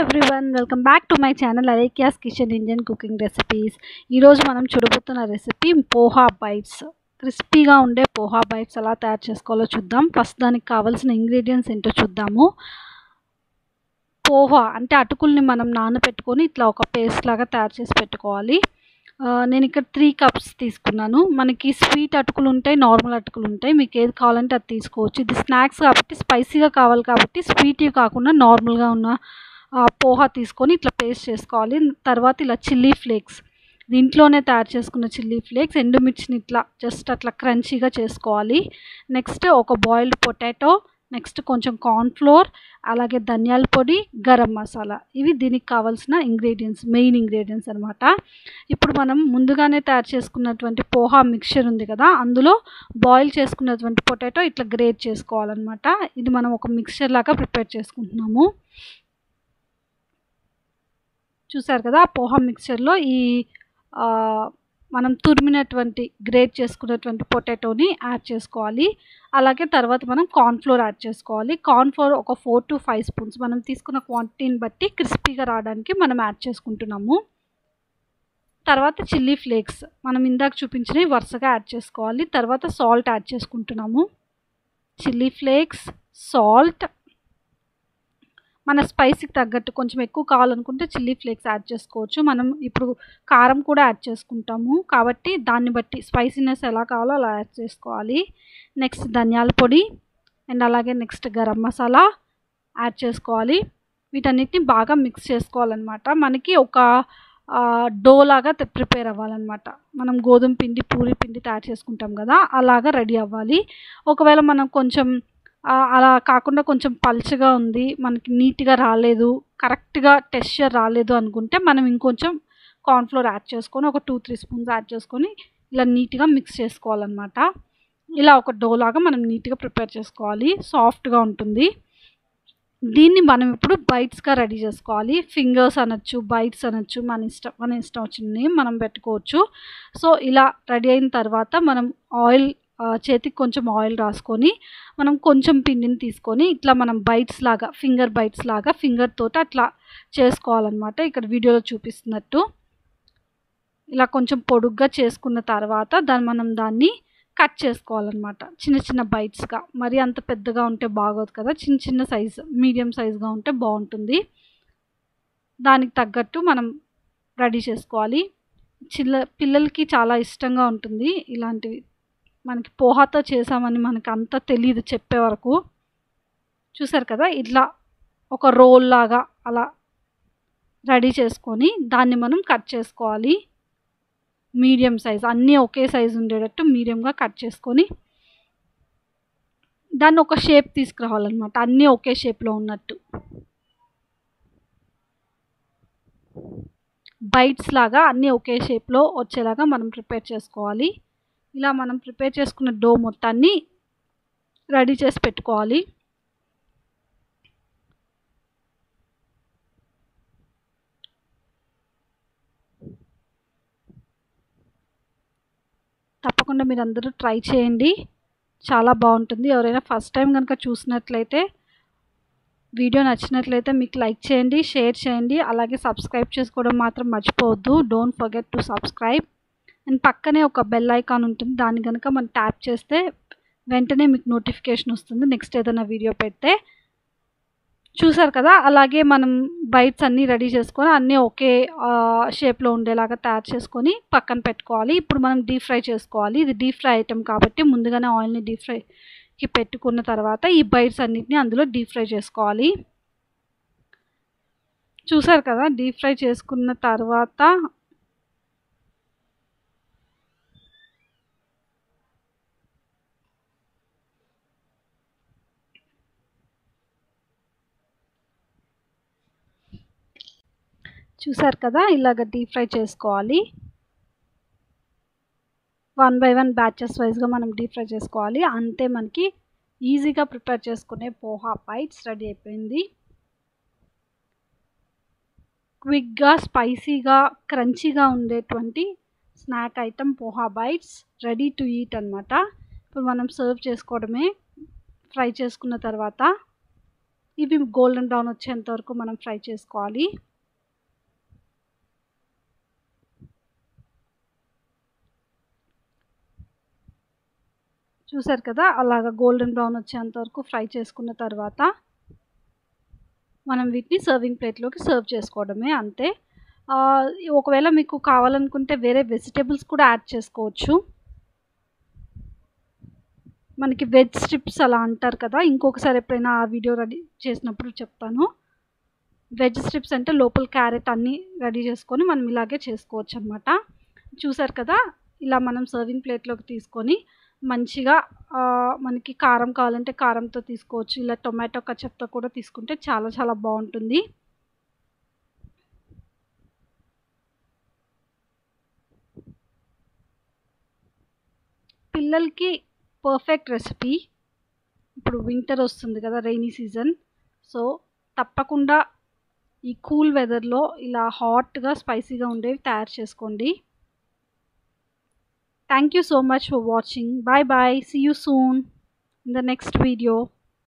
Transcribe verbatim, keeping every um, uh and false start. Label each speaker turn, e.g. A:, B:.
A: Everyone, welcome back to my channel Alekhya's kitchen Indian cooking recipes. ఈరోజు మనం చూడబోతున్న recipe poha bytes. క్రిస్పీగా ఉండే పోహా బైట్స్ ఎలా తయారు చేసుకోవాలో చూద్దాం. ఫస్ట్ దానికి కావాల్సిన ఇంగ్రీడియంట్స్ ఏంటో చూద్దాము. పోహా అంటే అటుకుల్ని మనం నానబెట్టుకొని ఇట్లా ఒక పేస్ట్ లాగా తయారు చేసి పెట్టుకోవాలి. నేను ఇక్కడ త్రీ కప్స్ తీసుకున్నాను. మనకి స్వీట్ అటుకులు ఉంటాయి, నార్మల్ అటుకులు ఉంటాయి. మీకు ఏది కావాలంటే అది తీసుకోవచ్చు. ఇది స్నాక్స్ కాబట్టి స్పైసీగా కావాలి కాబట్టి స్వీట్వి కాకుండా నార్మల్గా ఉన్న పోహా తీసుకొని ఇట్లా పేస్ట్ చేసుకోవాలి. తర్వాత ఇలా చిల్లీ ఫ్లేక్స్, దీంట్లోనే తయారు చేసుకున్న చిల్లీ ఫ్లేక్స్, ఎండుమిర్చిని ఇట్లా జస్ట్ అట్లా క్రంచీగా చేసుకోవాలి. నెక్స్ట్ ఒక బాయిల్డ్ పొటాటో, నెక్స్ట్ కొంచెం కార్న్ఫ్లోర్, అలాగే ధనియాల పొడి, గరం మసాలా. ఇవి దీనికి కావాల్సిన ఇంగ్రీడియంట్స్, మెయిన్ ఇంగ్రీడియంట్స్ అనమాట. ఇప్పుడు మనం ముందుగానే తయారు చేసుకున్నటువంటి పోహా మిక్చర్ ఉంది కదా, అందులో బాయిల్ చేసుకున్నటువంటి పొటాటో ఇట్లా గ్రేట్ చేసుకోవాలన్నమాట. ఇది మనం ఒక మిక్చర్ లాగా ప్రిపేర్ చేసుకుంటున్నాము. చూసారు కదా, పోహా మిక్చర్లో ఈ మనం తురిమినటువంటి గ్రేట్ చేసుకున్నటువంటి పొటాటోని యాడ్ చేసుకోవాలి. అలాగే తర్వాత మనం కార్న్ఫ్లోర్ యాడ్ చేసుకోవాలి. కార్న్ఫ్లోర్ ఒక ఫోర్ టు ఫైవ్ స్పూన్స్ మనం తీసుకున్న క్వాంటిటీని బట్టి క్రిస్పీగా రావడానికి మనం యాడ్ చేసుకుంటున్నాము. తర్వాత చిల్లీ ఫ్లేక్స్ మనం ఇందాక చూపించినవి వరుసగా యాడ్ చేసుకోవాలి. తర్వాత సాల్ట్ యాడ్ చేసుకుంటున్నాము. చిల్లీ ఫ్లేక్స్, సాల్ట్, మన స్పైసీకి తగ్గట్టు కొంచెం ఎక్కువ కావాలనుకుంటే చిల్లీ ఫ్లేక్స్ యాడ్ చేసుకోవచ్చు. మనం ఇప్పుడు కారం కూడా యాడ్ చేసుకుంటాము కాబట్టి దాన్ని బట్టి స్పైసీనెస్ ఎలా కావాలో అలా యాడ్ చేసుకోవాలి. నెక్స్ట్ ధనియాల పొడి అండ్ అలాగే నెక్స్ట్ గరం మసాలా యాడ్ చేసుకోవాలి. వీటన్నిటిని బాగా మిక్స్ చేసుకోవాలన్నమాట. మనకి ఒక డో లాగా ప్రిపేర్ అవ్వాలన్నమాట. మనం గోధుమ పిండి, పూరి పిండి తయారు చేసుకుంటాం కదా, అలాగా రెడీ అవ్వాలి. ఒకవేళ మనం కొంచెం అలా కాకుండా కొంచెం పల్చగా ఉంది, మనకి నీట్గా రాలేదు, కరెక్ట్గా టెక్స్చర్ రాలేదు అనుకుంటే మనం ఇంకొంచెం కార్న్ఫ్లోర్ యాడ్ చేసుకొని ఒక టూ త్రీ స్పూన్స్ యాడ్ చేసుకొని ఇలా నీట్గా మిక్స్ చేసుకోవాలన్నమాట. ఇలా ఒక డో లాగా మనం నీట్గా ప్రిపేర్ చేసుకోవాలి. సాఫ్ట్గా ఉంటుంది. దీన్ని మనం ఇప్పుడు బైట్స్గా రెడీ చేసుకోవాలి. ఫింగర్స్ అనొచ్చు, బైట్స్ అనొచ్చు, మన ఇష్టం మన ఇష్టం వచ్చింది మనం పెట్టుకోవచ్చు. సో ఇలా రెడీ అయిన తర్వాత మనం ఆయిల్ చేతికి కొంచెం ఆయిల్ రాసుకొని మనం కొంచెం పిండిని తీసుకొని ఇట్లా మనం బైట్స్ లాగా, ఫింగర్ బైట్స్ లాగా ఫింగర్ తోటి అట్లా చేసుకోవాలన్నమాట. ఇక్కడ వీడియోలో చూపిస్తున్నట్టు ఇలా కొంచెం పొడుగ్గా చేసుకున్న తర్వాత దాన్ని మనం దాన్ని కట్ చేసుకోవాలన్నమాట, చిన్న చిన్న బైట్స్గా. మరి అంత పెద్దగా ఉంటే బాగోదు కదా, చిన్న చిన్న సైజు, మీడియం సైజుగా ఉంటే బాగుంటుంది. దానికి తగ్గట్టు మనం రెడీ చేసుకోవాలి. చిల్ల పిల్లలకి చాలా ఇష్టంగా ఉంటుంది ఇలాంటివి. మనకి పోహాతో చేసామని మనకు అంత తెలియదు చెప్పే వరకు. చూసారు కదా, ఇట్లా ఒక రోల్ లాగా అలా రెడీ చేసుకొని దాన్ని మనం కట్ చేసుకోవాలి. మీడియం సైజ్, అన్నీ ఒకే సైజు ఉండేటట్టు మీడియంగా కట్ చేసుకొని దాన్ని ఒక షేప్ తీసుకురావాలన్నమాట, అన్నీ ఒకే షేప్లో ఉన్నట్టు. బైట్స్ లాగా అన్నీ ఒకే షేప్లో వచ్చేలాగా మనం ప్రిపేర్ చేసుకోవాలి. ఇలా మనం ప్రిపేర్ చేసుకున్న డో మొత్తాన్ని రెడీ చేసి పెట్టుకోవాలి. తప్పకుండా మీరు అందరూ ట్రై చేయండి, చాలా బాగుంటుంది. ఎవరైనా ఫస్ట్ టైం కనుక చూసినట్లయితే, వీడియో నచ్చినట్లయితే మీకు లైక్ చేయండి, షేర్ చేయండి, అలాగే సబ్స్క్రైబ్ చేసుకోవడం మాత్రం మర్చిపోవద్దు. Don't forget to subscribe. And పక్కనే ఒక బెల్ ఐకాన్ ఉంటుంది, దాన్ని కనుక మనం ట్యాప్ చేస్తే వెంటనే మీకు నోటిఫికేషన్ వస్తుంది నెక్స్ట్ ఏదైనా వీడియో పెడితే. చూసారు కదా, అలాగే మనం బైట్స్ అన్నీ రెడీ చేసుకొని అన్నీ ఒకే షేప్లో ఉండేలాగా తయారు చేసుకొని పక్కన పెట్టుకోవాలి. ఇప్పుడు మనం డీప్ ఫ్రై చేసుకోవాలి. ఇది డీప్ ఫ్రై ఐటెం కాబట్టి ముందుగానే ఆయిల్ని డీప్ ఫ్రైకి పెట్టుకున్న తర్వాత ఈ బైట్స్ అన్నిటిని అందులో డీప్ ఫ్రై చేసుకోవాలి. చూసారు కదా, డీప్ ఫ్రై చేసుకున్న తర్వాత చూసారు కదా ఇలాగ డీప్ ఫ్రై చేసుకోవాలి. వన్ బై వన్ బ్యాచెస్ వైజ్గా మనం డీప్ ఫ్రై చేసుకోవాలి. అంతే, మనకి ఈజీగా ప్రిపేర్ చేసుకునే పోహా బైట్స్ రెడీ అయిపోయింది. క్విక్గా, స్పైసీగా, క్రంచీగా ఉండేటువంటి snack item poha bites ready to eat అనమాట. ఇప్పుడు మనం సర్వ్ చేసుకోవడమే. ఫ్రై చేసుకున్న తర్వాత ఇవి గోల్డెన్ బ్రౌన్ వచ్చేంత వరకు మనం ఫ్రై చేసుకోవాలి. చూసారు కదా, అలాగా గోల్డెన్ బ్రౌన్ వచ్చేంత వరకు ఫ్రై చేసుకున్న తర్వాత మనం వీటిని సర్వింగ్ ప్లేట్లోకి సర్వ్ చేసుకోవడమే, అంతే. ఒకవేళ మీకు కావాలనుకుంటే వేరే వెజిటేబుల్స్ కూడా యాడ్ చేసుకోవచ్చు. మనకి వెజ్ స్ట్రిప్స్ అలా అంటారు కదా, ఇంకొకసారి ఎప్పుడైనా ఆ వీడియో రెడీ చేసినప్పుడు చెప్తాను. వెజ్ స్ట్రిప్స్ అంటే లోపల క్యారెట్ అన్నీ రెడీ చేసుకొని మనం ఇలాగే చేసుకోవచ్చు అనమాట. చూసారు కదా, ఇలా మనం సర్వింగ్ ప్లేట్లోకి తీసుకొని మంచిగా మనకి కారం కావాలంటే కారంతో తీసుకోవచ్చు, ఇలా టొమాటో కచప్తో కూడా తీసుకుంటే చాలా చాలా బాగుంటుంది. పిల్లలకి పర్ఫెక్ట్ రెసిపీ. ఇప్పుడు వింటర్ వస్తుంది కదా, రైనీ సీజన్, సో తప్పకుండా ఈ కూల్ వెదర్లో ఇలా హాట్గా స్పైసీగా ఉండేవి తయారు చేసుకోండి. Thank you so much for watching. Bye bye. See you soon in the next video.